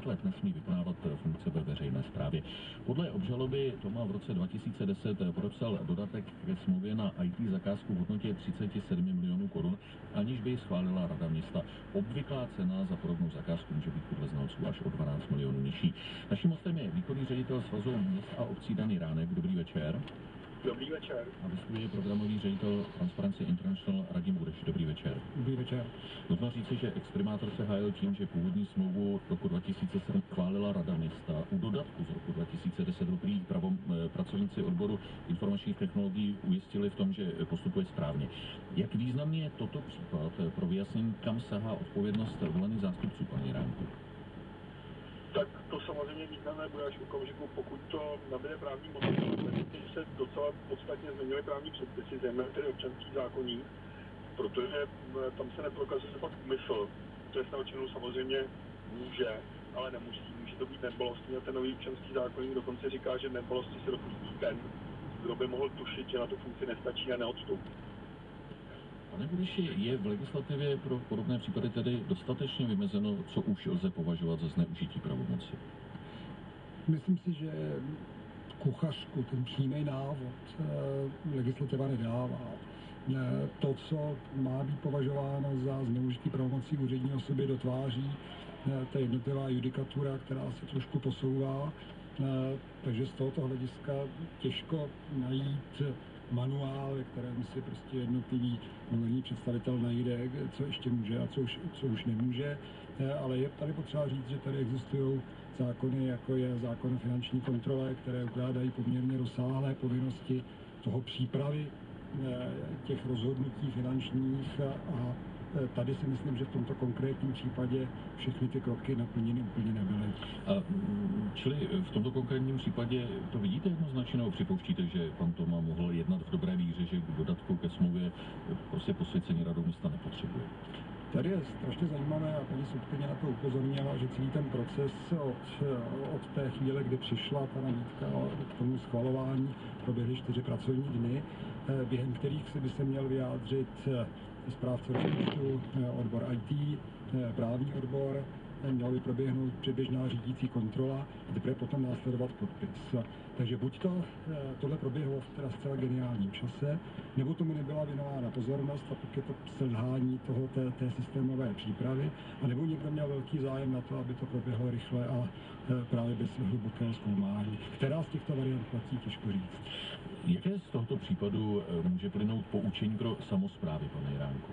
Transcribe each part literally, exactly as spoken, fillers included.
pět let nesmí vykonávat funkce ve veřejné správě. Podle obžaloby Toma v roce dva tisíce deset podepsal dodatek ke smlouvě na í té zakázku v hodnotě třicet sedm milionů korun, aniž by ji schválila Rada města. Obvyklá cena za podobnou zakázku může být podle znalců až o dvanáct milionů nižší. Naším hostem je výkonný ředitel Svazu měst a obcí Dan Jiránek. Dobrý večer. Dobrý večer. A vystupuje programový ředitel Transparency International Radim Bureš. Dobrý večer. Dobrý večer. Nutno říci, že exprimátor se hájil tím, že původní smlouvu roku dva tisíce sedm chválila Rada města. U dodatku z roku dva tisíce deset prý pravom, pracovníci odboru informačních technologií ujistili v tom, že postupuje správně. Jak významný je toto případ pro vyjasnění, kam sahá odpovědnost volených zástupců, paní Jiránku? Tak to samozřejmě významné bude až v okamžiku, pokud to nabyde právní moci. Myslím, že se docela podstatně změnily právní předpisy, zejména tedy občanský zákoník, protože tam se neprokazuje pak úmysl. Trestnou činu samozřejmě může, ale nemusí. Může to být nedbalostní a ten nový občanský zákoník dokonce říká, že nedbalosti se dopustí ten, kdo by mohl tušit, že na tu funkci nestačí a neodstoupí. Pane Bureši, je v legislativě pro podobné případy tedy dostatečně vymezeno, co už lze považovat za zneužití pravomoci? Myslím si, že kuchařku, ten přímý návod, legislativa nedává. To, co má být považováno za zneužití pravomocí úřední osoby, dotváří ta jednotlivá judikatura, která se trošku posouvá. Takže z tohoto hlediska těžko najít manuál, ve kterém si prostě jednotlivý volený představitel najde, co ještě může a co už, co už nemůže. Ale je tady potřeba říct, že tady existují zákony, jako je zákon o finanční kontrole, které ukládají poměrně rozsáhlé povinnosti toho přípravy těch rozhodnutí finančních a tady si myslím, že v tomto konkrétním případě všechny ty kroky naplněny úplně nebyly. A, čili v tomto konkrétním případě to vidíte jednoznačně, nebo připouštíte, že pan Toma mohl jednat v dobré víře, že k dodatku ke smlouvě prostě posvěcení Radou města nepotřebuje? Tady je strašně zajímavé, a paní soudkyně na to upozornila, že celý ten proces od, od té chvíle, kdy přišla ta nabídka k tomu schvalování, proběhly čtyři pracovní dny, během kterých si by se měl vyjádřit správce rozpočtu, odbor í té, právní odbor, měla by proběhnout předběžná řídící kontrola a teprve potom následovat podpis. Takže buď to tohle proběhlo v teda zcela geniálním čase, nebo tomu nebyla věnována pozornost a pak je to selhání toho, té, té systémové přípravy, a nebo někdo měl velký zájem na to, aby to proběhlo rychle a právě bez hlubokého zkoumání. Která z těchto variant platí, těžko říct. Jaké z tohoto případu může plynout poučení pro samosprávy, pane Jiránku?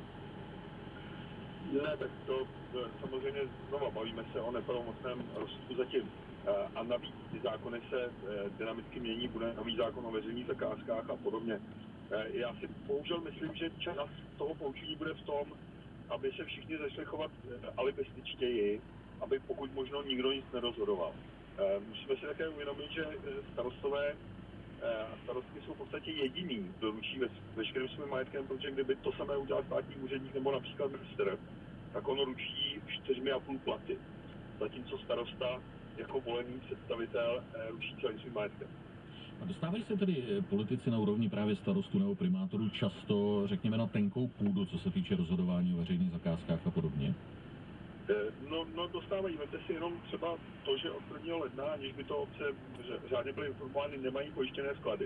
Ne, tak to samozřejmě znova bavíme se o nepravomocném rozsudku zatím. A navíc ty zákony se dynamicky mění, bude nový zákon o veřejných zakázkách a podobně. Já si bohužel myslím, že čas toho poučení bude v tom, aby se všichni začali chovat alibističtěji, aby pokud možno nikdo nic nerozhodoval. Musíme si také uvědomit, že starostové a starostky jsou v podstatě jediný, kdo ručí ve, veškerým svým majetkem, protože kdyby to samé udělal státní úředník nebo například ministr, tak on ručí čtyřmi a půl platy. Zatímco starosta jako volený představitel ručí celým svým majetkem. A dostávají se tedy politici na úrovni právě starostů nebo primátorů často, řekněme, na tenkou půdu, co se týče rozhodování o veřejných zakázkách a podobně? No, no dostávají. Vemte si jenom třeba to, že od prvního ledna, aniž by to obce řádně byly informovány, nemají pojištěné sklady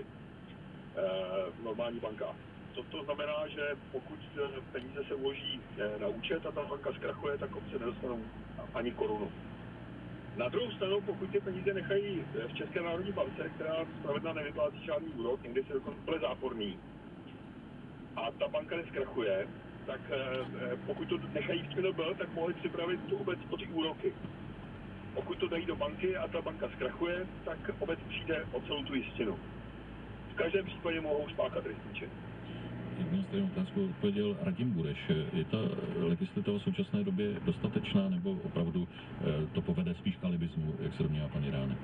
v normální bankách. To, to znamená, že pokud peníze se uloží na účet a ta banka zkrachuje, tak obce nedostanou ani korunu. Na druhou stranu, pokud ty peníze nechají v České národní bance, která zpravidla nevyplácí žádný úrok, někdy se dokonce záporný, a ta banka neskrachuje, tak pokud to nechají v ČNB, tak mohli připravit tu obec o ty úroky. Pokud to dají do banky a ta banka zkrachuje, tak obec přijde o celou tu jistinu. V každém případě mohou spáchat trestný čin. Jednou stejnou otázku odpověděl Radim Bureš. Je ta legislativa v současné době dostatečná, nebo opravdu to povede spíš k alibismu, jak se domnívá pan Jiránek?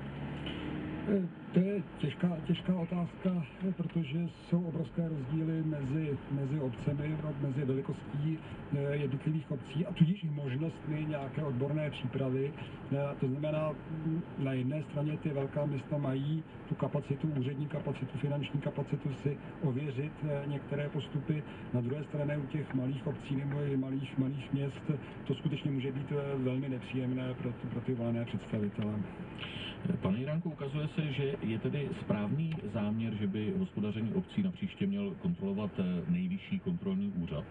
To je těžká, těžká otázka, protože jsou obrovské rozdíly mezi, mezi obcemi, mezi velikostí jednotlivých obcí a tudíž i možnostmi nějaké odborné přípravy. To znamená, na jedné straně ty velká města mají tu kapacitu, úřední kapacitu, finanční kapacitu si ověřit některé postupy. Na druhé straně u těch malých obcí nebo i malých, malých měst to skutečně může být velmi nepříjemné pro, pro ty volené představitele. Pane Jiránku, ukazuje se, že je tedy správný záměr, že by hospodaření obcí napříště měl kontrolovat Nejvyšší kontrolní úřad?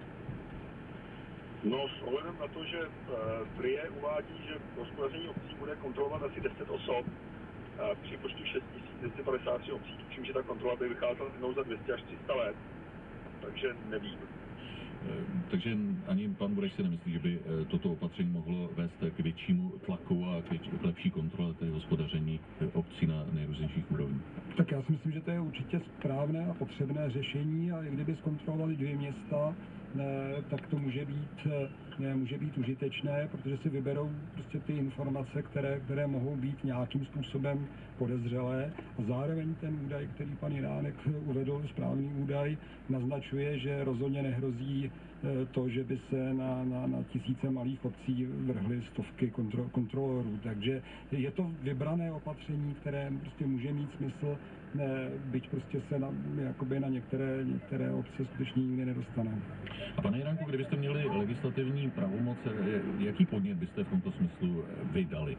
No, s ohledem na to, že P R I E uvádí, že hospodaření obcí bude kontrolovat asi deset osob, při počtu šest tisíc dvě stě padesát tři obcí, tuším, že ta kontrola by vycházela jednou za dvě stě až tři sta let, takže nevím. Takže ani pan Bureš si nemyslí, že by toto opatření mohlo vést k většímu tlaku a k lepší kontrole tedy hospodaření obcí na nejrůznějších úrovních? Tak já si myslím, že to je určitě správné a potřebné řešení a i kdyby zkontrolovali dvě města, tak to může být, může být užitečné, protože si vyberou prostě ty informace, které, které mohou být nějakým způsobem podezřelé. A zároveň ten údaj, který pan Jiránek uvedl, správný údaj, naznačuje, že rozhodně nehrozí to, že by se na, na, na tisíce malých obcí vrhly stovky kontro, kontrolorů. Takže je to vybrané opatření, které prostě může mít smysl, ne, byť prostě se na, jakoby na některé, některé obce skutečně nikdy nedostane. A pane Jiránku, kdybyste měli legislativní pravomoc, jaký podnět byste v tomto smyslu vydali?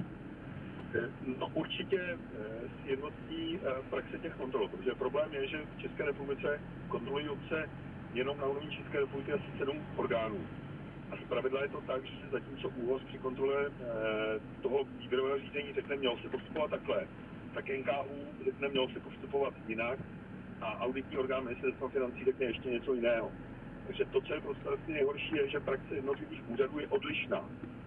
No určitě sjednotí praxe těch kontrol, protože problém je, že v České republice kontrolují obce jenom na úrovni České republiky asi sedm orgánů. A zpravidla je to tak, že zatímco ÚOHS při kontrole toho výběrového řízení řekne, mělo se postupovat takhle, tak N K U řekne, mělo se postupovat jinak a auditní orgán Ministerstva financí řekne ještě něco jiného. Takže to, co je prostě nejhorší, je, že praxe jednotlivých úřadů je odlišná.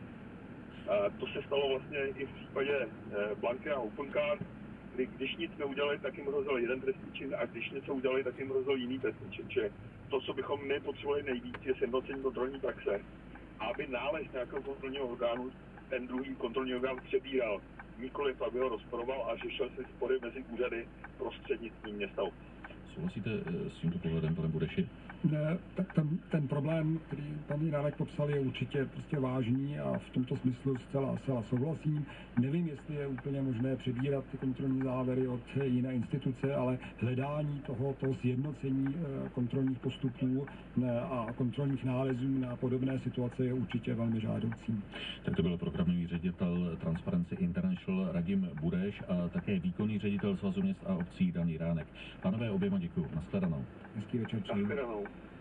A to se stalo vlastně i v případě Blanky a Opencard, kdy když nic neudělali, tak jim hrozil jeden trestný čin a když něco udělali, tak jim hrozil jiný trestný čin. Čiže to, co bychom my potřebovali nejvíc, je sjednocení kontrolní praxe, aby nález nějakého kontrolního orgánu ten druhý kontrolní orgán přebíral, nikoliv aby ho rozporoval a řešil si spory mezi úřady prostřednictvím města. Souhlasíte s tímto pohledem, pane Bureši? Ne, tak ten, ten problém, který pan Jiránek popsal, je určitě prostě vážný a v tomto smyslu zcela, zcela souhlasím. Nevím, jestli je úplně možné přebírat ty kontrolní závěry od jiné instituce, ale hledání toho, toho sjednocení kontrolních postupů a kontrolních nálezů na podobné situace je určitě velmi žádoucí. Tak to byl programový ředitel Transparency International Radim Bureš a také výkonný ředitel Svazu měst a obcí Dan Jiránek. Pánové, oběma děkuju. Nashledanou. Hezký večer. Nashledanou.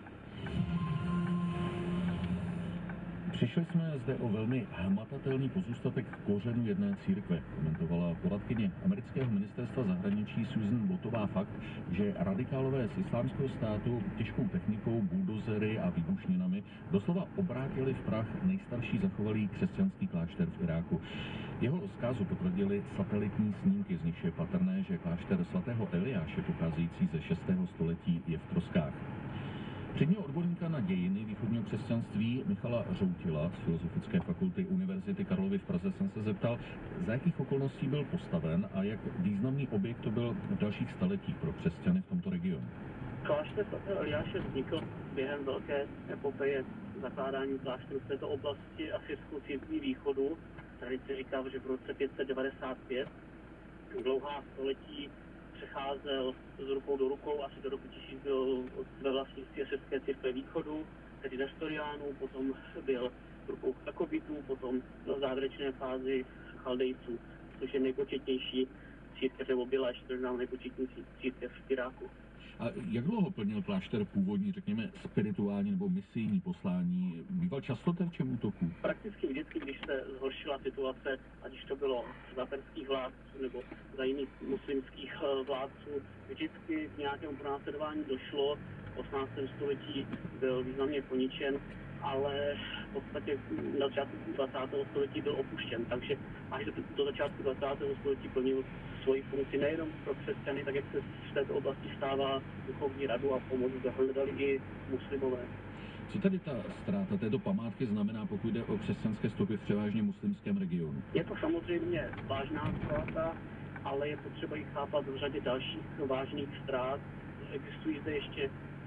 Přišli jsme zde o velmi hmatatelný pozůstatek kořenů jedné církve, komentovala poradkyně amerického ministerstva zahraničí Susan Botová fakt, že radikálové z islámského státu těžkou technikou, buldozery a výbušninami doslova obrátili v prach nejstarší zachovalý křesťanský klášter v Iráku. Jeho zkázu potvrdili satelitní snímky, z nichž je patrné, že klášter svatého Eliáše pocházející ze šestého století je v troskách. Předního odborníka na dějiny východního křesťanství Michala Řoutila z Filozofické fakulty Univerzity Karlovy v Praze jsem se zeptal, za jakých okolností byl postaven a jak významný objekt to byl v dalších staletích pro křesťany v tomto regionu. Klášter svatého Eliáše vznikl během velké epopeje zakládání klášterů v této oblasti asijskou církví východu. Tradice říká, že v roce pět set devadesát pět dlouhá století přecházel z rukou do rukou, asi do roku tisíc byl ve vlastnictví asijské církve východu, tedy Nestoriánů, potom byl v rukou Jakobitů, potom na závěrečné fázi Chaldejců, což je nejpočetnější církev, nebo byla ještě znám nejpočetnější církev v Iráku. A jak dlouho plnil klášter původní, řekněme, spirituální nebo misijní poslání? Býval často terčem útoků? Prakticky vždycky, když se zhoršila situace, ať už to bylo za perských vládců nebo za jiných muslimských vládců, vždycky k nějakému pronásledování došlo. V osmnáctém století byl významně poničen, ale v podstatě na začátku dvacátého století byl opuštěn, takže až do, do začátku dvacátého století plnil svoji funkci nejenom pro křesťany, tak jak se v této oblasti stává duchovní radu a pomoc zahledali i muslimové. Co tedy ta ztráta této památky znamená, pokud jde o křesťanské stopy v převážně muslimském regionu? Je to samozřejmě vážná ztráta, ale je potřeba ji chápat v řadě dalších vážných ztrát. Existují zde ještě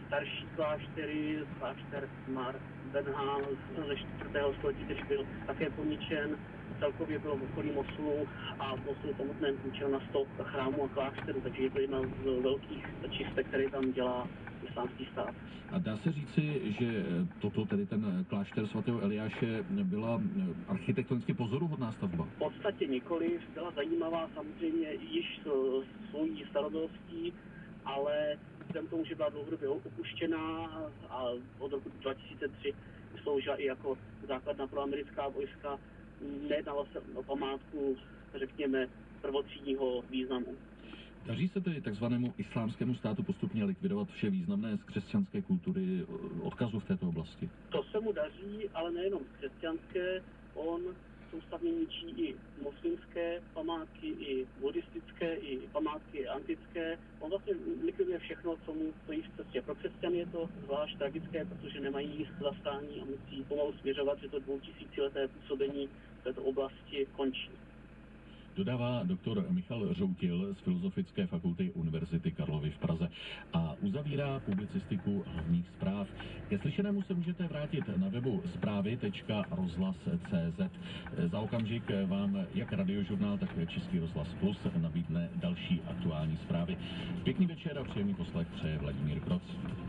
starší kláštery, klášter Mar Benham ze čtvrtého století, který byl také poničen. Celkově bylo v okolí Mosulu a v Mosulu samotném půjčil na sto chrámů a klášterů, takže je to jedna z velkých čistek, které tam dělá islámský stát. A dá se říci, že toto, tedy ten klášter svatého Eliáše, byla architektonicky pozoruhodná stavba? V podstatě nikoliv, byla zajímavá samozřejmě již svojí starobylostí, ale vzhledem tomu, že byla dlouhodobě opuštěná a od roku dva tisíce tři sloužila i jako základna pro americká vojska, nejednalo se o památku, řekněme, prvotřídního významu. Daří se tedy takzvanému islámskému státu postupně likvidovat vše významné z křesťanské kultury odkazu v této oblasti? To se mu daří, ale nejenom z křesťanské. On soustavně ničí i muslimské památky, i buddhistické, i památky antické. On vlastně likviduje všechno, co mu stojí v cestě. Pro křesťany je to zvlášť tragické, protože nemají míst zastání a musí pomalu směřovat, že to dvoutisícileté působení v této oblasti končí. Dodává doktor Michal Řoutil z Filozofické fakulty Univerzity Karlovy v Praze a uzavírá publicistiku hlavních zpráv. Ke slyšenému se můžete vrátit na webu zprávy tečka rozhlas tečka cé zet. Za okamžik vám jak Radiožurnál, tak Český rozhlas Plus nabídne další aktuální zprávy. Pěkný večer a příjemný poslech přeje Vladimír Kroc.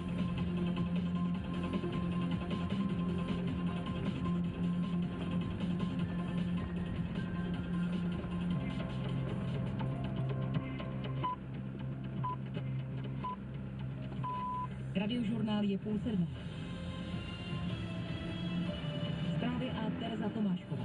Radiožurnál je půl sedmé. Zprávy a Tereza Tomášková.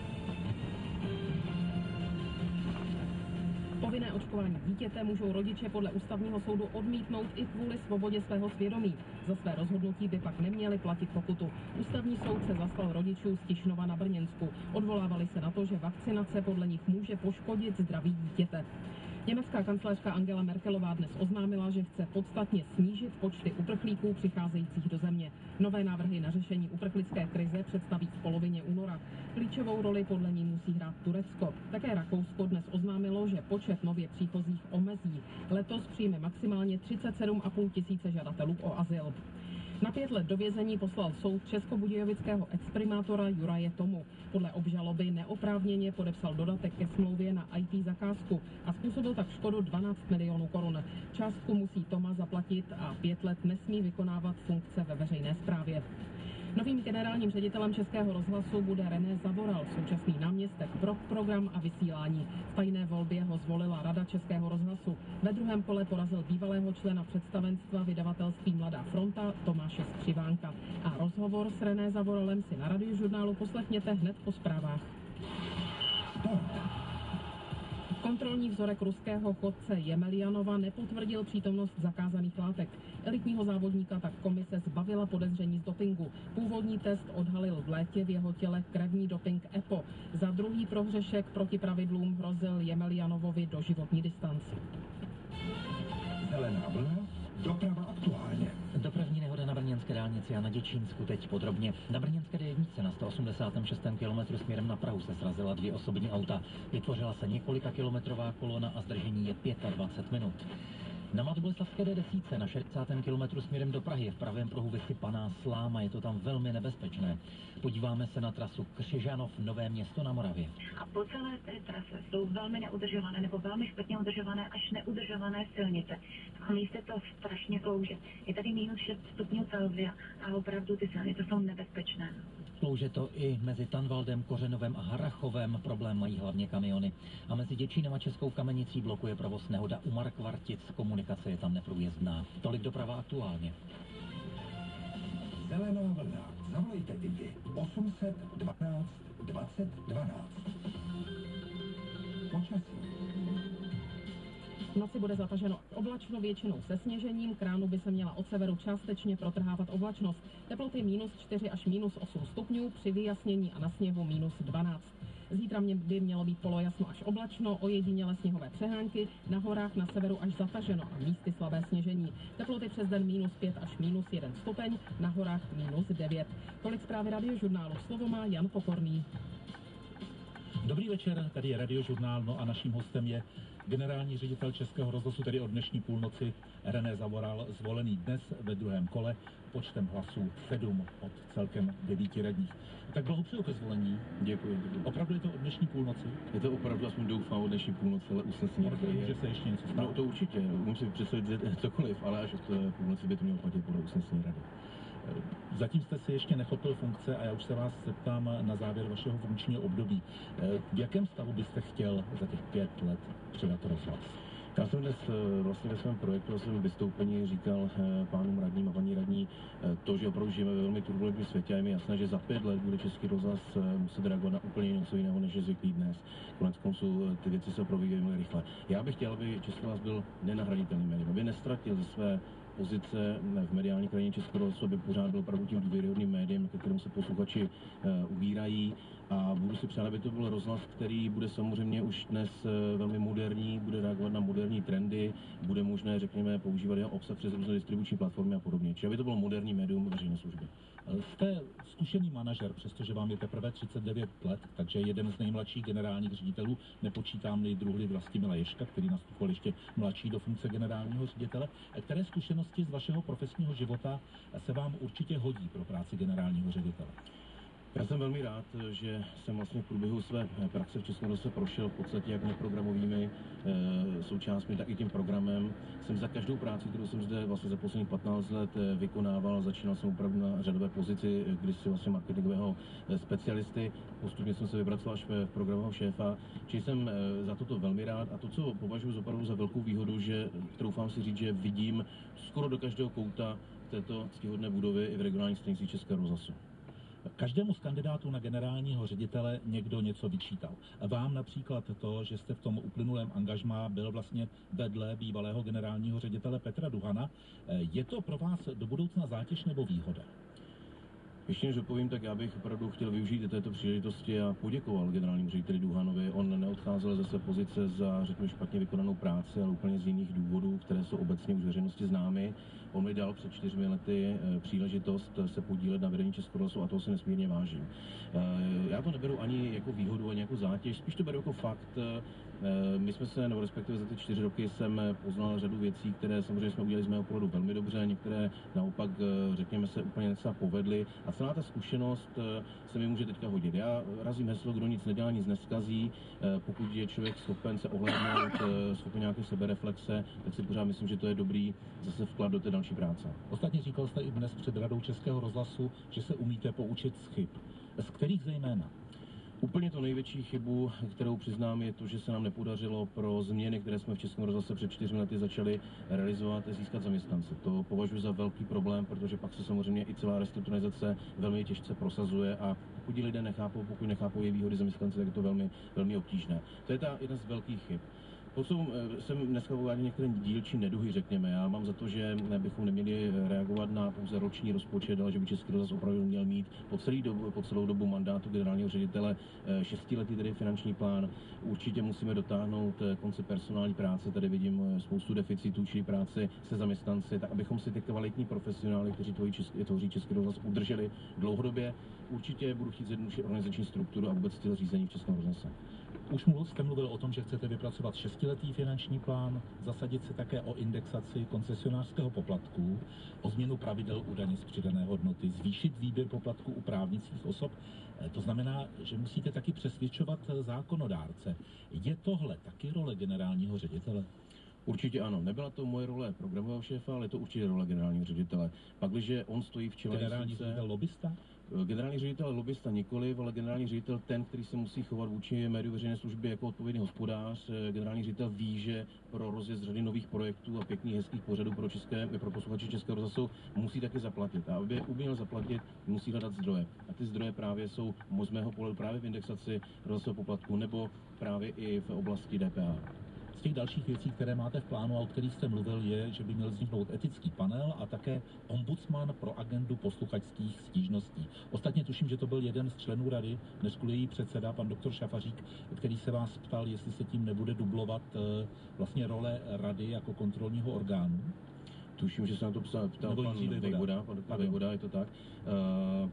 Povinné očkování dítěte můžou rodiče podle ústavního soudu odmítnout i kvůli svobodě svého svědomí. Za své rozhodnutí by pak neměli platit pokutu. Ústavní soud se zastal rodičů z Tišnova na Brněnsku. Odvolávali se na to, že vakcinace podle nich může poškodit zdraví dítěte. Německá kancléřka Angela Merkelová dnes oznámila, že chce podstatně snížit počty uprchlíků přicházejících do země. Nové návrhy na řešení uprchlické krize představí v polovině února. Klíčovou roli podle ní musí hrát Turecko. Také Rakousko dnes oznámilo, že počet nově příchozích omezí. Letos přijme maximálně třicet sedm a půl tisíce žadatelů o azyl. Na pět let do vězení poslal soud českobudějovického exprimátora Juraje Tomu. Podle obžaloby neoprávněně podepsal dodatek ke smlouvě na í té zakázku a způsobil tak škodu dvanáct milionů korun. Částku musí Toma zaplatit a pět let nesmí vykonávat funkce ve veřejné správě. Novým generálním ředitelem Českého rozhlasu bude René Zavoral, současný náměstek pro program a vysílání. V tajné volbě ho zvolila Rada Českého rozhlasu. Ve druhém kole porazil bývalého člena představenstva vydavatelství Mladá fronta Tomáše Skřivánka. A rozhovor s René Zavoralem si na Radiožurnálu poslechněte hned po zprávách. Kontrolní vzorek ruského chodce Jemeljanova nepotvrdil přítomnost zakázaných látek. Elitního závodníka tak komise zbavila podezření z dopingu. Původní test odhalil v létě v jeho těle krevní doping E P O. Za druhý prohřešek proti pravidlům hrozil Jemelianovovi doživotní distanc. Zelená vlna, doprava aktuálně. Dopravní nehoda na brněnské dálnici a na Děčínsku teď podrobně. Na brněnské D jedna na sto osmdesátém šestém kilometru směrem na Prahu se srazila dvě osobní auta. Vytvořila se několika kilometrová kolona a zdržení je dvacet pět minut. Na Mladoboleslavské D deset na šedesátém kilometru směrem do Prahy je v pravém pruhu vysypaná sláma, je to tam velmi nebezpečné. Podíváme se na trasu Křižanov, Nové Město na Moravě. A po celé té trase jsou velmi neudržované nebo velmi špatně udržované až neudržované silnice. V místě to strašně klouže. Je tady minus šest stupňů Celsia a opravdu ty silnice jsou nebezpečné. Klouže to i mezi Tanvaldem, Kořenovem a Harrachovem. Problém mají hlavně kamiony. A mezi Děčínem a Českou Kamenicí blokuje provoz nehoda u Markvartic. Komunikace je tam neprůjezdná. Tolik doprava aktuálně. Zelená vlna. Zavolejte Digi osm set dvanáct dvacet dvanáct. Počasí. V noci bude zataženo oblačno, většinou se sněžením, k ránu by se měla od severu částečně protrhávat oblačnost. Teploty minus čtyři až minus osm stupňů, při vyjasnění a na sněhu minus dvanáct. Zítra by mělo být polojasno až oblačno, ojediněle sněhové přehánky, na horách na severu až zataženo a místy slabé sněžení. Teploty přes den minus pět až minus jeden stupeň, na horách minus devět. Tolik zprávy Radiožurnálu. Slovo má Jan Pokorný. Dobrý večer, tady je Radiožurnál, no a naším hostem je Generální ředitel Českého rozhlasu, tedy od dnešní půlnoci, René Zavoral, zvolený dnes ve druhém kole počtem hlasů sedm od celkem devíti radních. Tak blahopřeju ke zvolení. Děkuji, děkuji. Opravdu je to od dnešní půlnoci? Je to opravdu, aspoň doufám, od dnešní půlnoci, ale usnesení. Může se ještě něco stát? No to určitě, musím představit cokoliv, ale až od půlnoci by to mělo platit podle usnesení rady. Zatím jste si ještě nechopil funkce a já už se vás zeptám na závěr vašeho funkčního období. V jakém stavu byste chtěl za těch pět let předat rozhlas? Já jsem dnes vlastně ve svém projektu, ve svém vystoupení říkal pánům radním a paní radní to, že opravdu žijeme ve velmi turbulentním světě a je mi jasné, že za pět let bude Český rozhlas muset reagovat na úplně něco jiného, než je zvyklý dnes. Konec konců ty věci se províjejí velmi rychle. Já bych chtěl, aby Český rozhlas byl nenahraditelný médium, aby nestratil ze své pozice v mediální krajině Českého rozhlasu, aby pořád byl opravdu tím důvěryhodným médiem, ke kterému se posluchači uh, ubírají. A budu si přát, aby to byl rozhlas, který bude samozřejmě už dnes uh, velmi moderní, bude reagovat na moderní trendy, bude možné, řekněme, používat jeho obsah přes různé distribuční platformy a podobně. Čili aby to bylo moderní médium veřejné služby. Jste zkušený manažer, přestože vám je teprve třicet devět let, takže jeden z nejmladších generálních ředitelů, nepočítám-li druhý Vlastimila Ježka, který nastupoval ještě mladší do funkce generálního ředitele. Které zkušenosti z vašeho profesního života se vám určitě hodí pro práci generálního ředitele? Já jsem velmi rád, že jsem vlastně v průběhu své praxe v Českém rozhlase prošel v podstatě jak neprogramovými e, součástmi, tak i tím programem. Jsem za každou práci, kterou jsem zde vlastně za posledních patnáct let vykonával, začínal jsem opravdu na řadové pozici, když si vlastně marketingového specialisty. Postupně jsem se vypracoval až v programového šéfa, čili jsem e, za toto velmi rád a to, co považuji opravdu za velkou výhodu, že troufám si říct, že vidím skoro do každého kouta této ctihodné budovy i v regionálních stanicích Českého rozhlasu. Každému z kandidátů na generálního ředitele někdo něco vyčítal. Vám například to, že jste v tom uplynulém angažmá byl vlastně vedle bývalého generálního ředitele Petra Duhana. Je to pro vás do budoucna zátěž nebo výhoda? Ještě než odpovím, tak já bych opravdu chtěl využít této příležitosti a poděkoval generálnímu řediteli Duhanovi. On neodcházel ze své pozice za, řekněme, špatně vykonanou práci, ale úplně z jiných důvodů, které jsou obecně už veřejnosti známy. On mi dal před čtyřmi lety příležitost se podílet na vedení Českého rozhlasu a toho si nesmírně vážím. Já to neberu ani jako výhodu, ani jako zátěž, spíš to beru jako fakt. My jsme se, nebo respektive za ty čtyři roky jsem poznal řadu věcí, které samozřejmě jsme udělali z mého pohledu velmi dobře, některé naopak, řekněme, se úplně necela povedly a celá ta zkušenost se mi může teďka hodit. Já razím heslo, kdo nic nedělá, nic neskazí. Pokud je člověk schopen se ohlédnout, schopen nějaké sebereflexe, tak si pořád myslím, že to je dobrý zase vklad do té další práce. Ostatně říkal jste i dnes před radou Českého rozhlasu, že se umíte poučit z chyb. Z kterých zejména? Úplně to největší chybu, kterou přiznám, je to, že se nám nepodařilo pro změny, které jsme v Českém rozhlase před čtyřmi lety začali realizovat, získat zaměstnance. To považuji za velký problém, protože pak se samozřejmě i celá restrukturalizace velmi těžce prosazuje a pokud lidé nechápou, pokud nechápou její výhody zaměstnance, tak je to velmi, velmi obtížné. To je ta jedna z velkých chyb. Potom jsem dneska uváděl některé dílčí neduhy, řekněme. Já mám za to, že bychom neměli reagovat na pouze roční rozpočet, ale že by Český rozhlas opravdu měl mít po, celý dobu, po celou dobu mandátu generálního ředitele šestiletý tedy finanční plán. Určitě musíme dotáhnout koncept personální práce, tady vidím spoustu deficitů, čili práci se zaměstnanci, tak abychom si ty kvalitní profesionály, kteří tvoří Český, tvoří Český rozhlas, udrželi dlouhodobě. Určitě budu chtít zjednodušit organizační strukturu a vůbec styl řízení v Českém rozhlase. Už mluvil, jste mluvil o tom, že chcete vypracovat šestiletý finanční plán, zasadit se také o indexaci koncesionářského poplatku, o změnu pravidel u daně z přidané hodnoty, zvýšit výběr poplatků u právnických osob. To znamená, že musíte taky přesvědčovat zákonodárce. Je tohle taky role generálního ředitele? Určitě ano. Nebyla to moje role programového šéfa, ale je to určitě role generálního ředitele. Pakliže on stojí v čele... Generální ředitel lobista? Generální ředitel lobista nikoliv, ale generální ředitel ten, který se musí chovat vůči médiu veřejné služby jako odpovědný hospodář. Generální ředitel ví, že pro rozjezd řady nových projektů a pěkných hezkých pořadů pro, české, pro posluchače Českého rozhlasu musí taky zaplatit. A aby uměl zaplatit, musí hledat zdroje. A ty zdroje právě jsou z mého pohledu právě v indexaci rozhlasového poplatku nebo právě i v oblasti D P H. Z těch dalších věcí, které máte v plánu a o kterých jste mluvil, je, že by měl vzniknout etický panel a také ombudsman pro agendu posluchačských stížností. Ostatně tuším, že to byl jeden z členů rady, dnes její předseda, pan doktor Šafařík, který se vás ptal, jestli se tím nebude dublovat vlastně role rady jako kontrolního orgánu. Tuším, že se na to ptal pan Vejvoda, pan doktor Vejvoda, je to tak. Uh...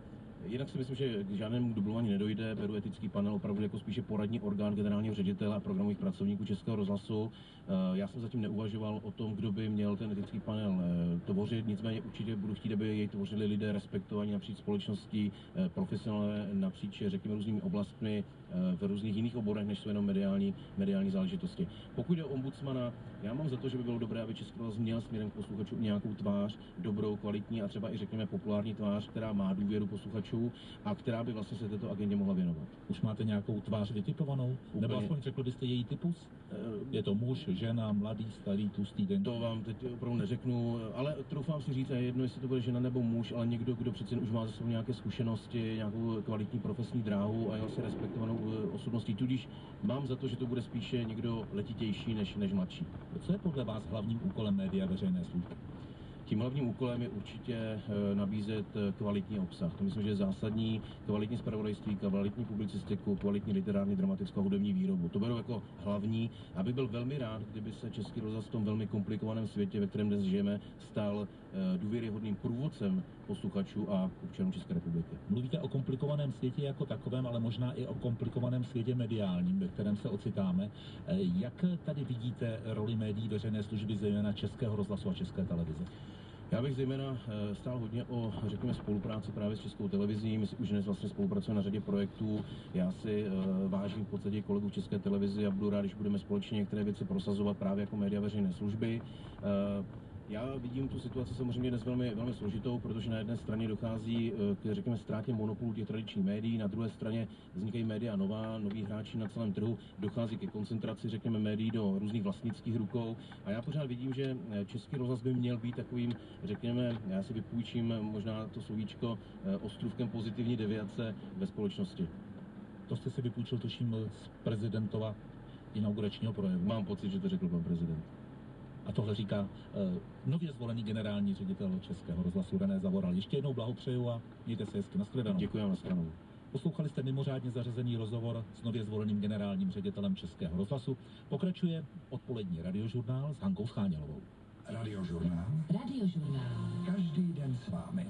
Jinak si myslím, že k žádnému dublování nedojde. Beru etický panel opravdu jako spíše poradní orgán generálního ředitele a programových pracovníků Českého rozhlasu. Já jsem zatím neuvažoval o tom, kdo by měl ten etický panel tvořit, nicméně určitě budu chtít, aby jej tvořili lidé respektovaní napříč společností, profesionálové napříč, řekněme, různými oblastmi, v různých jiných oborech, než jsou jenom mediální, mediální záležitosti. Pokud jde o ombudsmana, já mám za to, že by bylo dobré, aby Český rozhlas měl směrem k posluchačům nějakou tvář, dobrou, kvalitní a třeba i řekněme populární tvář, která má důvěru posluchačů a která by vlastně se této agendě mohla věnovat. Už máte nějakou tvář vytipovanou? Úplně. Nebo aspoň řekl byste její typus? Je to muž, žena, mladý, starý, tlustý, den? To vám teď opravdu neřeknu, ale troufám si říct, a jedno, jestli to bude žena nebo muž, ale někdo, kdo přece už má za sebou nějaké zkušenosti, nějakou kvalitní profesní dráhu a je asi respektovanou osobností. Tudíž mám za to, že to bude spíše někdo letitější než, než mladší. Co je podle vás hlavním úkolem média veřejné služby? Tím hlavním úkolem je určitě nabízet kvalitní obsah. To myslím, že je zásadní, kvalitní zpravodajství, kvalitní publicistiku, kvalitní literární, dramatickou hudební výrobu. To beru jako hlavní, aby byl velmi rád, kdyby se Český rozhlas v tom velmi komplikovaném světě, ve kterém dnes žijeme, stal důvěryhodným průvodcem posluchačů a občanů České republiky. Mluvíte o komplikovaném světě jako takovém, ale možná i o komplikovaném světě mediálním, ve kterém se ocitáme. Jak tady vidíte roli médií veřejné služby, zejména Českého rozhlasu a České televize? Já bych zejména stál hodně o, řekněme, spolupráci právě s Českou televizí. My si už dnes vlastně spolupracujeme na řadě projektů. Já si uh, vážím v podstatě kolegů České televizi a budu rád, když budeme společně některé věci prosazovat právě jako média veřejné služby. Uh, Já vidím tu situaci samozřejmě dnes velmi, velmi složitou, protože na jedné straně dochází k, řekněme, ztrátě monopolu těch tradičních médií, na druhé straně vznikají média nová, noví hráči na celém trhu, dochází ke koncentraci, řekněme, médií do různých vlastnických rukou a já pořád vidím, že Český rozhlas by měl být takovým, řekněme, já si vypůjčím možná to slovíčko, ostrůvkem pozitivní deviace ve společnosti. To jste si vypůjčil, tuším, z prezidentova inauguračního projevu. Mám pocit, že to řekl pan prezident. A tohle říká uh, nově zvolený generální ředitel Českého rozhlasu René Zavoral. Ještě jednou blahopřeju a mějte se hezky. Nashledanou. Děkuji, nashledanou. Poslouchali jste mimořádně zařazený rozhovor s nově zvoleným generálním ředitelem Českého rozhlasu. Pokračuje odpolední radiožurnál s Hankou Schánělovou. Radiožurnál. Radiožurnál. Každý den s vámi.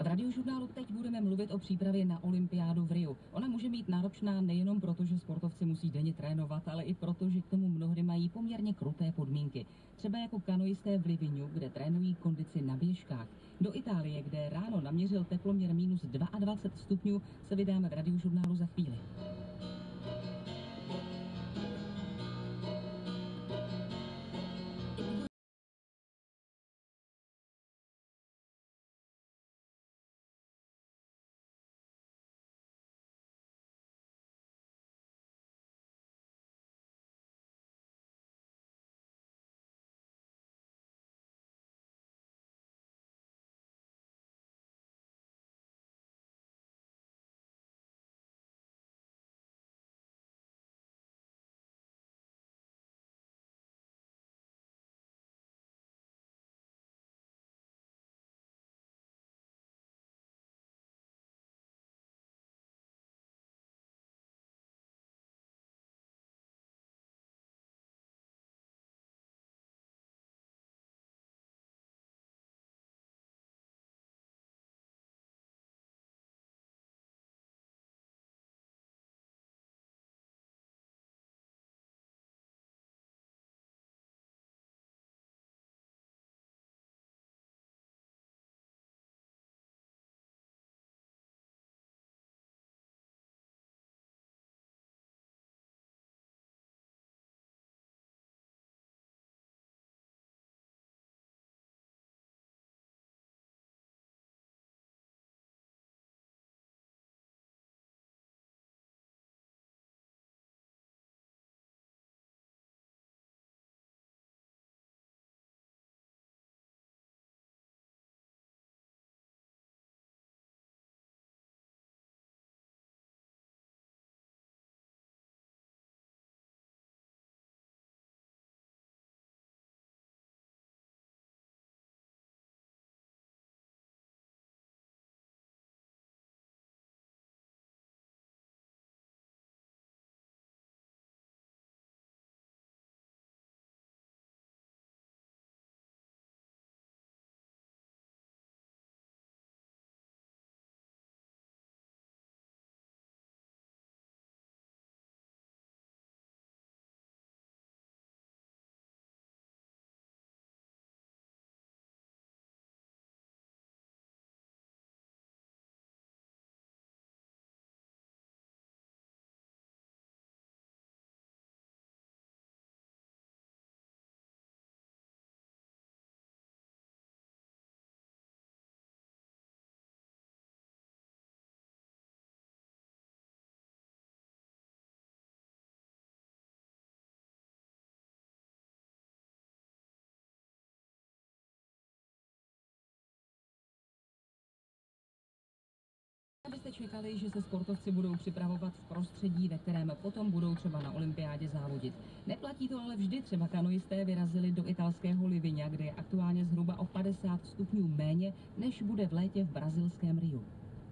V Radiožurnálu teď budeme mluvit o přípravě na olympiádu v Riu. Ona může být náročná nejenom proto, že sportovci musí denně trénovat, ale i proto, že k tomu mnohdy mají poměrně kruté podmínky. Třeba jako kanoisté v Livignu, kde trénují kondici na běžkách. Do Itálie, kde ráno naměřil teploměr minus dvacet dva stupňů, se vydáme v Radiožurnálu za chvíli. Abyste čekali, že se sportovci budou připravovat v prostředí, ve kterém potom budou třeba na olympiádě závodit. Neplatí to ale vždy, třeba kanoisté vyrazili do italského Livigna, kde je aktuálně zhruba o padesát stupňů méně, než bude v létě v brazilském Riu.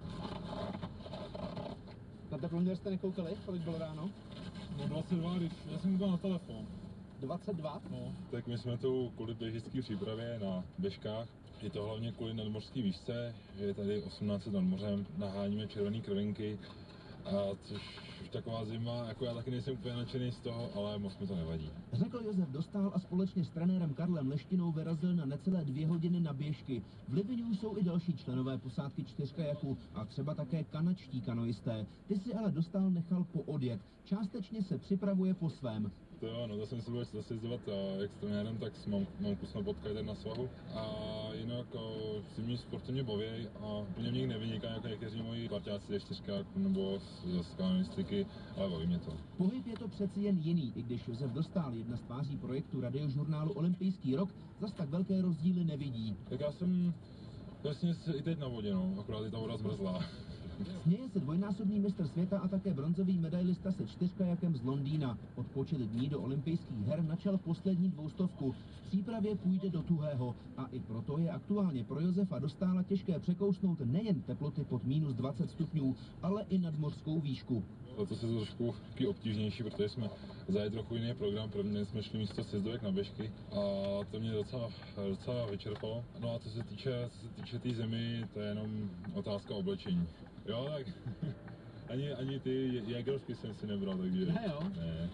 Na teploměr jste nekoukali, kolik bylo ráno? No dvacet dva, když já jsem byl na telefon. dvacet dva? No, tak my jsme tu kvůli běžické přípravě na běžkách. Je to hlavně kvůli nadmořské výšce, je tady osmnáct set nad mořem, naháníme červené krvinky, a což už taková zima, jako já taky nejsem úplně nadšený z toho, ale moc mi to nevadí. Řekl Josef Dostál a společně s trenérem Karlem Leštinou vyrazil na necelé dvě hodiny na běžky. V Livignu jsou i další členové posádky čtyřkajaku a třeba také kanadští kanoisté. Ty si ale Dostál nechal poodjet. Částečně se připravuje po svém. To jo, no to jsem si byl zase jezdovat jak s trenérem, tak s mám, mamku jsme potkali na svahu. A jinak zimní sporty mě baví a úplně mě nevyniká, jako někteří moji parťáci ze čtyřkáku nebo z kanonistiky, ale baví mě to. Pohyb je to přeci jen jiný, i když Josef Dostál, jedna z tváří projektu Radiožurnálu Olympijský rok, zas tak velké rozdíly nevidí. Tak já jsem vlastně i teď na vodě, no, akorát je ta voda zmrzlá. Směje se dvojnásobný mistr světa a také bronzový medailista se čtyřkajakem z Londýna. Odpočet dní do olympijských her načal poslední dvoustovku. V přípravě půjde do tuhého a i proto je aktuálně pro Josefa Dostála těžké překousnout nejen teploty pod minus dvacet stupňů, ale i nadmořskou výšku. O to se to trošku taky obtížnější, protože jsme zajeli trochu jiný program, prvně jsme šli místo sjezdovek na běžky a to mě docela, docela vyčerpalo. No a co se týče, co se týče té zimy, to je jenom otázka oblečení. Jo, tak ani, ani ty Jägersky jsem si nebral, takže Ne, jo. Ne.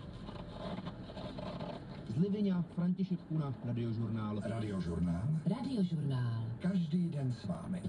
Z Liviňa František Kuna, Radiožurnál. Radiožurnál. Radiožurnál. Každý den s vámi.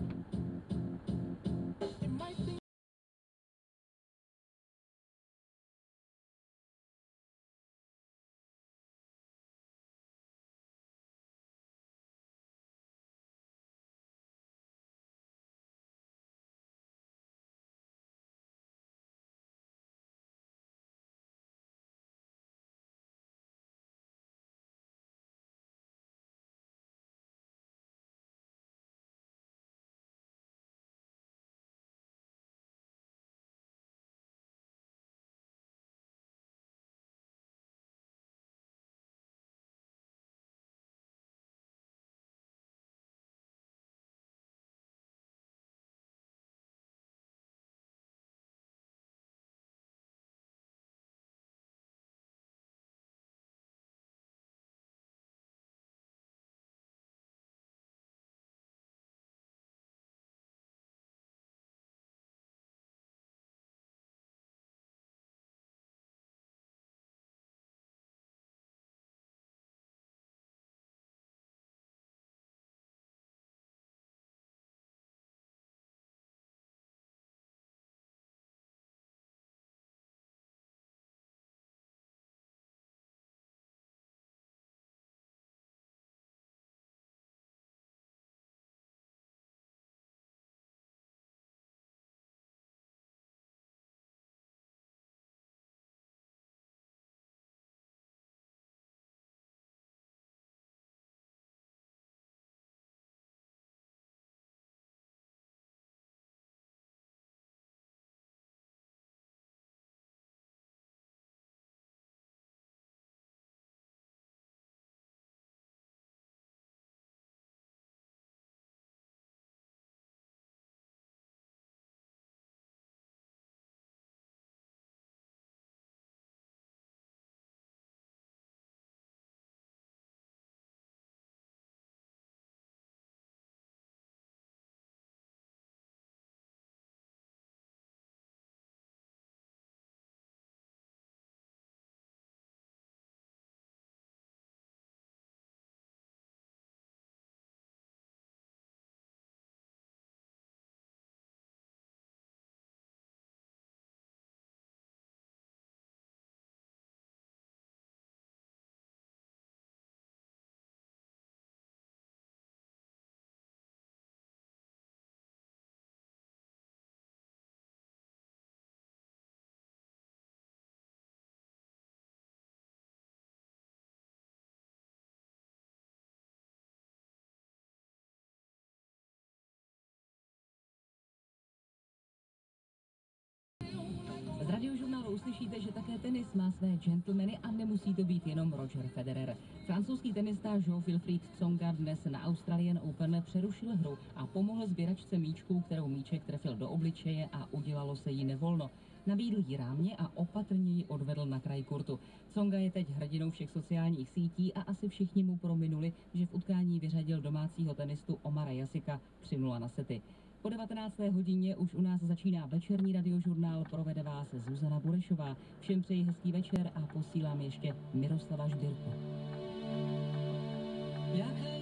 Z Radiožurnálu uslyšíte, že také tenis má své gentlemany a nemusí to být jenom Roger Federer. Francouzský tenista Jo-Wilfried Tsonga dnes na Australian Open přerušil hru a pomohl sběračce míčků, kterou míček trefil do obličeje a udělalo se jí nevolno. Nabídl jí rámě a opatrně ji odvedl na kraj kurtu. Tsonga je teď hrdinou všech sociálních sítí a asi všichni mu prominuli, že v utkání vyřadil domácího tenistu Omara Jasika tři nula na sety. Po devatenácté hodině už u nás začíná večerní Radiožurnál, provede vás Zuzana Burešová. Všem přeji hezký večer a posílám ještě Miroslava Žbírku. Jaké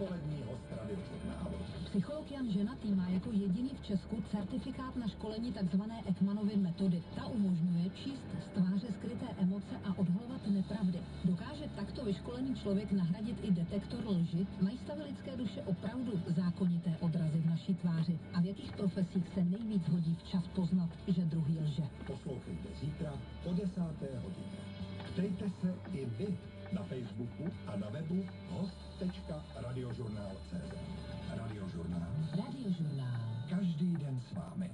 odpolední host Radiožurnálu. Psycholog Jan Ženatý má jako jediný v Česku certifikát na školení tzv. Ekmanovy metody. Ta umožňuje číst z tváře skryté emoce a odhalovat nepravdy. Dokáže takto vyškolený člověk nahradit i detektor lži? Mají stavy lidské duše opravdu zákonité odrazy v naší tváři? A v jakých profesích se nejvíc hodí včas poznat, že druhý lže? Poslouchejte zítra po desáté hodině. Ptejte se i vy na Facebooku a na webu host tečka radiožurnál tečka cé zet. Radiožurnál. Radiožurnál. Každý den s vámi.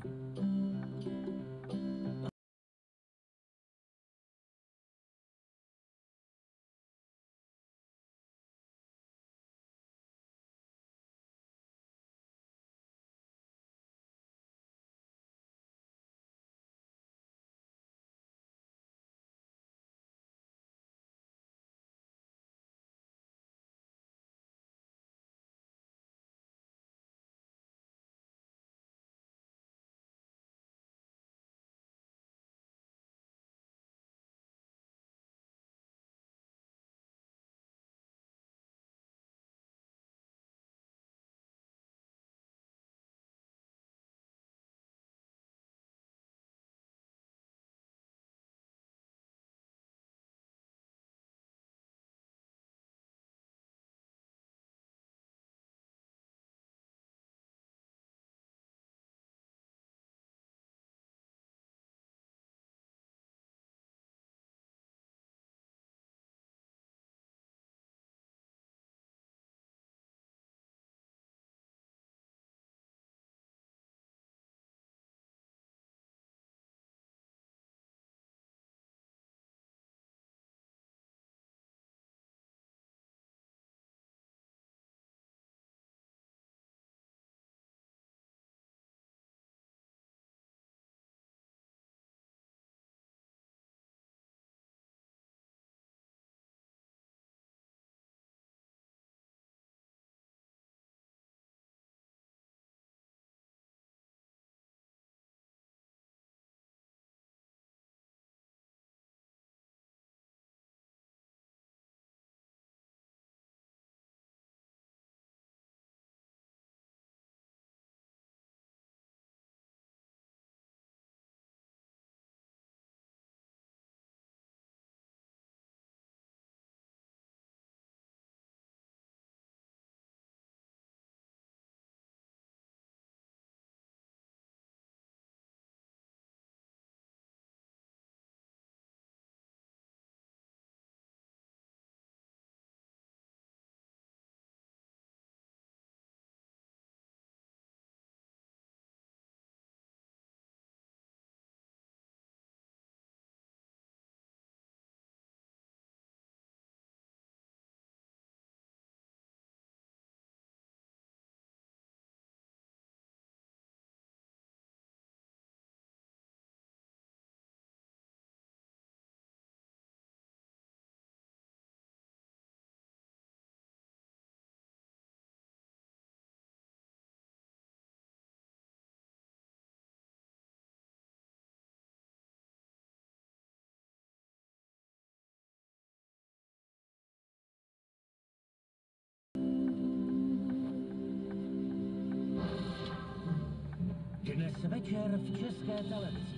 Dnes večer v České televizi.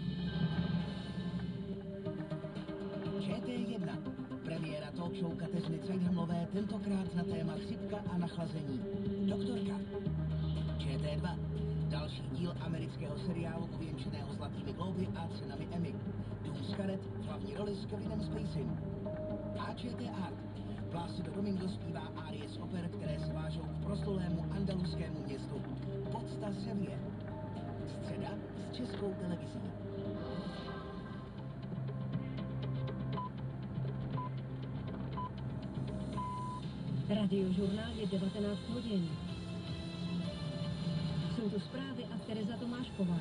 Č T jedna. Premiéra talk show Kateřiny Cajthamlové, tentokrát na téma chřipka a nachlazení. Doktorka. Č T dva. Další díl amerického seriálu ověnčeného zlatými glóby a cenami Emmy. Dům z karet v hlavní roli s Kevinem Spacey. A Č T Art. Plácido Domingo zpívá árie z oper, které se vážou k proslulému andaluskému městu Podsta Sevilla. Středa s Českou televizí. Radiožurnál je devatenáct hodin. Jsou tu zprávy a Tereza Tomášková.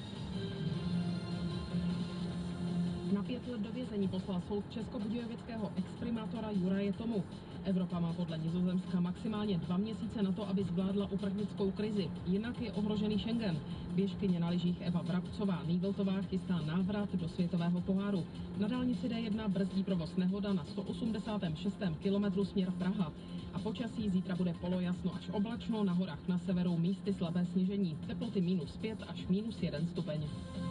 Na pět let do vězení poslal soud českobudějovického exprimátora Juraje Tomu. Evropa má podle Nizozemska maximálně dva měsíce na to, aby zvládla uprchlickou krizi. Jinak je ohrožený Schengen. Běžkyně na lyžích Eva Vrabcová Nýveltová chystá návrat do světového poháru. Na dálnici D jedna brzdí provoz nehoda na sto osmdesátém šestém kilometru směr Praha. A počasí zítra bude polojasno až oblačno, na horách na severu místy slabé sněžení. Teploty minus pět až minus jeden stupeň.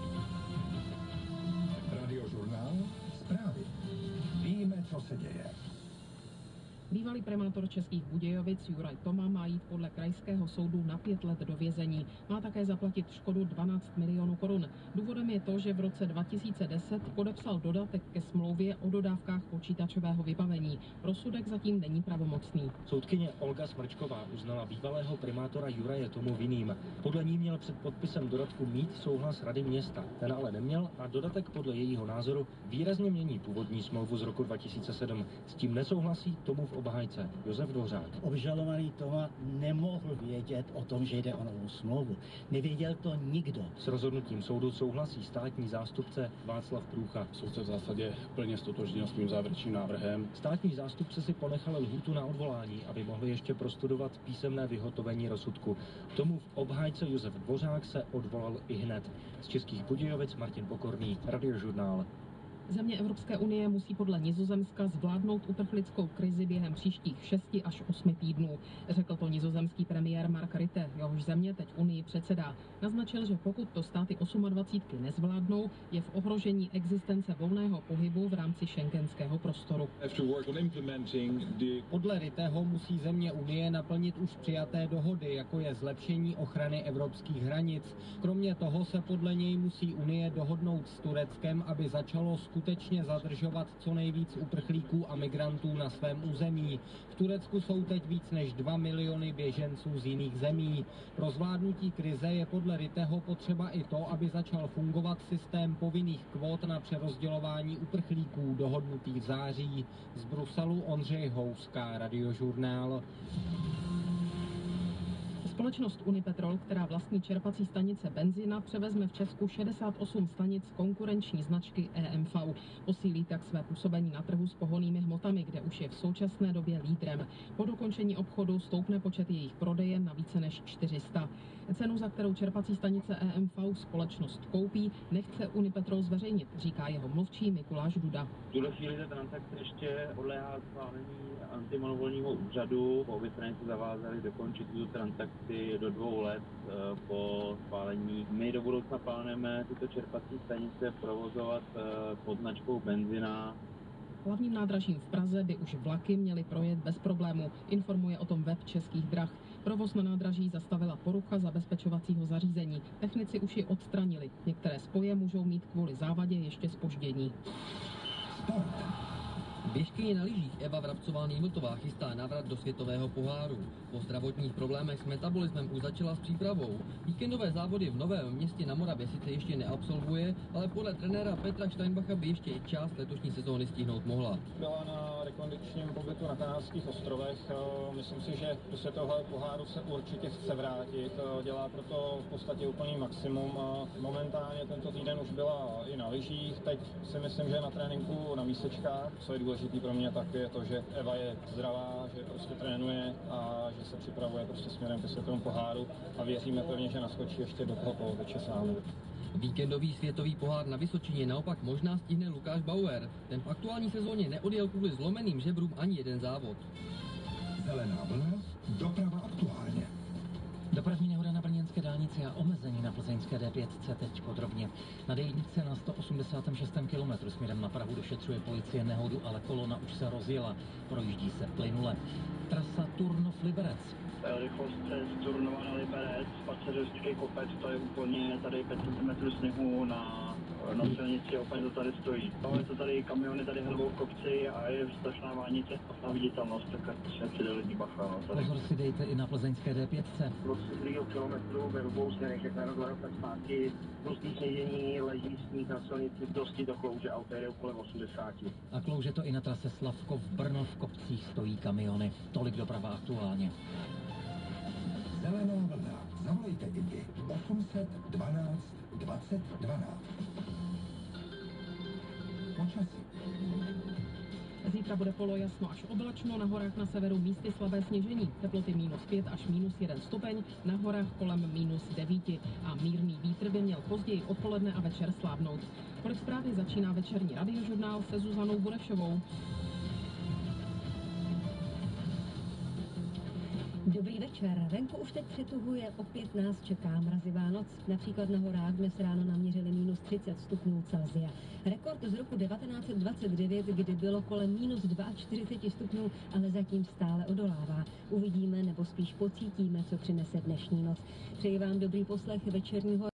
Radiožurnál, zprávy. Víme, co se děje. Bývalý primátor Českých Budějovic Juraj Toma má jít podle krajského soudu na pět let do vězení. Má také zaplatit škodu dvanáct milionů korun. Důvodem je to, že v roce dva tisíce deset podepsal dodatek ke smlouvě o dodávkách počítačového vybavení. Rozsudek zatím není pravomocný. Soudkyně Olga Smrčková uznala bývalého primátora Juraje Tomu vinným. Podle ní měl před podpisem dodatku mít souhlas rady města. Ten ale neměl a dodatek podle jejího názoru výrazně mění původní smlouvu z roku dva tisíce sedm. S tím nesouhlasí Tomův obhájce Josef Dvořák. Obžalovaný Toma nemohl vědět o tom, že jde o novou smlouvu. Nevěděl to nikdo. S rozhodnutím soudu souhlasí státní zástupce Václav Průcha. Soud se v zásadě plně ztotožnil s mým závěrečným návrhem. Státní zástupce si ponechal lhůtu na odvolání, aby mohli ještě prostudovat písemné vyhotovení rozsudku. Tomův obhájce Josef Dvořák se odvolal i hned. Z Českých Budějovic Martin Pokorný, Radiožurnál. Země Evropské unie musí podle Nizozemska zvládnout uprchlickou krizi během příštích šesti až osmi týdnů. Řekl to nizozemský premiér Mark Rutte, jehož země teď Unii předsedá. Naznačil, že pokud to státy osmadvacítky nezvládnou, je v ohrožení existence volného pohybu v rámci schengenského prostoru. Podle Rutteho musí země Unie naplnit už přijaté dohody, jako je zlepšení ochrany evropských hranic. Kromě toho se podle něj musí Unie dohodnout s Tureckem, aby začalo skutečně zadržovat co nejvíc uprchlíků a migrantů na svém území. V Turecku jsou teď víc než dva miliony běženců z jiných zemí. Pro zvládnutí krize je podle Rutteho potřeba i to, aby začal fungovat systém povinných kvót na přerozdělování uprchlíků dohodnutý v září. Z Bruselu Ondřej Houska, Radiožurnál. Společnost Unipetrol, která vlastní čerpací stanice Benzina, převezme v Česku šedesát osm stanic konkurenční značky E M V. Posílí tak své působení na trhu s pohonnými hmotami, kde už je v současné době lídrem. Po dokončení obchodu stoupne počet jejich prodeje na více než čtyři sta. Cenu, za kterou čerpací stanice E M V společnost koupí, nechce Unipetrol zveřejnit, říká jeho mluvčí Mikuláš Duda. V tuhle chvíli ta transakce ještě podléhá schválení antimonopolního úřadu. Obě strany se zavázaly dokončit tuto transakci do dvou let po schválení. My do budoucna plánujeme tyto čerpací stanice provozovat pod značkou Benzina. Hlavním nádražím v Praze by už vlaky měly projet bez problému, informuje o tom web Českých drah. Provoz na nádraží zastavila porucha zabezpečovacího zařízení. Technici už ji odstranili. Některé spoje můžou mít kvůli závadě ještě zpoždění. Běžkyně na lyžích Eva Vrabcová Nýveltová chystá návrat do světového poháru. Po zdravotních problémech s metabolismem už začala s přípravou. Víkendové závody v Novém Městě na Moravě sice ještě neabsolvuje, ale podle trenéra Petra Steinbacha by ještě i část letošní sezóny stihnout mohla. Byla na rekondičním pobytu na Kanárských ostrovech. Myslím si, že do světového poháru se určitě chce vrátit. Dělá proto v podstatě úplný maximum. Momentálně tento týden už byla i na lyžích. Teď si myslím, že je na tréninku na mísečkách. Co je důležitý pro mě, tak je to, že Eva je zdravá, že prostě trénuje a že se připravuje prostě směrem ke světovému poháru a věříme pevně, že naskočí ještě do toho polotoče s námi. Víkendový světový pohár na Vysočině naopak možná stihne Lukáš Bauer. Ten v aktuální sezóně neodjel kvůli zlomeným žebrům ani jeden závod. Zelená vlna, doprava aktuálně. Dopravní nehoda na brněnské dálnici a omezení na plzeňské D pět teď podrobně. Na D jedna na sto osmdesátém šestém kilometru směrem na Prahu došetřuje policie nehodu, ale kolona už se rozjela. Projíždí se plynule. Trasa Turnov-Liberec. Rychlost z Turnova na Liberec, Spaceřovský kopec, to je úplně tady pět centimetrů sněhu na, na silnici, opět to tady stojí. Máme to tady kamiony, tady hrvou v kopci a je strašná vánice a viditelnost, tak se přijde lidi bacha. No, Pozor si dejte i na plzeňské D pět. Plus druhého kilometru ve obou směrech, jak na rozhledem, tak zpátky, hustý sněžení, leží sníh na silnici, dosti do Klouže, auto jede kolem osmdesát. A Klouže to i na trase Slavkov Brno, v kopcích stojí kamiony. Tolik doprava aktuálně. Zelená vlna. Zavolejte i vy. osm set dvanáct dvacet dvanáct. Počasí. Zítra bude polojasno až oblačno, na horách na severu místy slabé sněžení. Teploty minus pět až minus jeden stupeň, na horách kolem minus devět a mírný později odpoledne a večer slávnout. Podle zprávy začíná večerní radiožurnál se Zuzanou Burešovou. Dobrý večer. Venku už teď přituhuje, opět nás čeká mrazivá noc. Například na horách dnes ráno naměřili minus třicet stupňů Celsia. Rekord z roku devatenáct set dvacet devět, kdy bylo kolem minus čtyřicet dva stupňů, ale zatím stále odolává. Uvidíme nebo spíš pocítíme, co přinese dnešní noc. Přeji vám dobrý poslech večerního